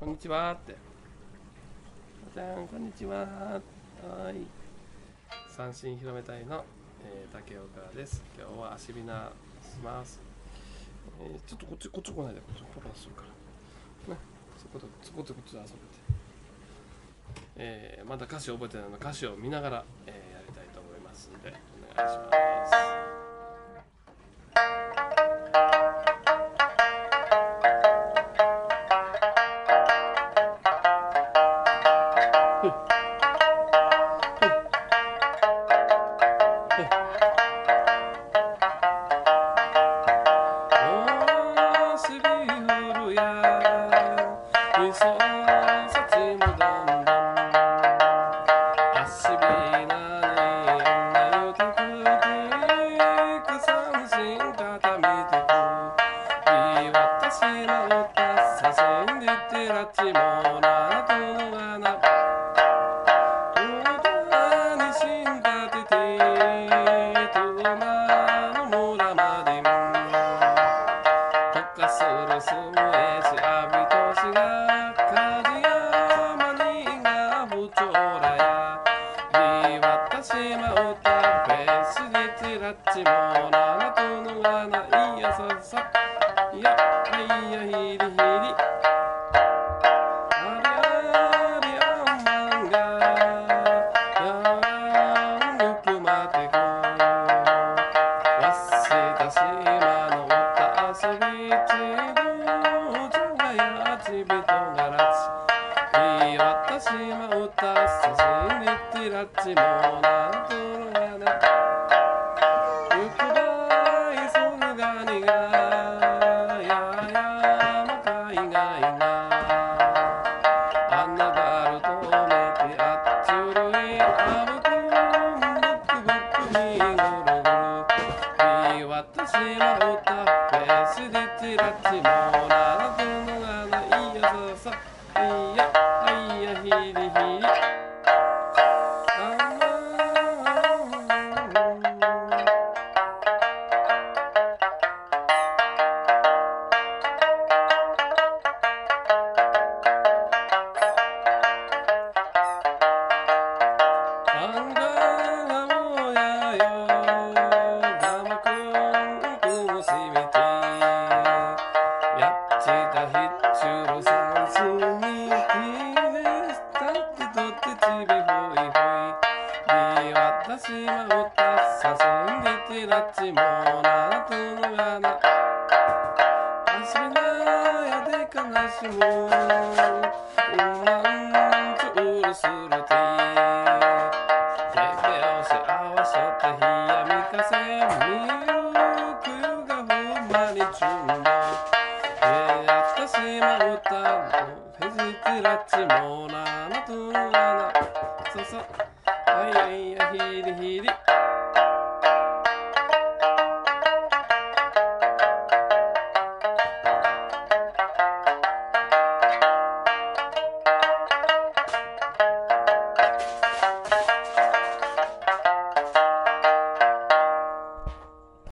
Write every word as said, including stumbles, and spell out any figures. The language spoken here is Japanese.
こんにちはって。じゃん、こんにちは。はい。三振広め隊の、えー、竹岡です。今日は足びなします。えー、ちょっとこっち、こっち来ないで、こっちパパするから。ね、そこと、そことこっちで遊べて。えー、まだ歌詞覚えてないので、歌詞を見ながら、えー、やりたいと思いますので、お願いします。はいはい、ひりひり。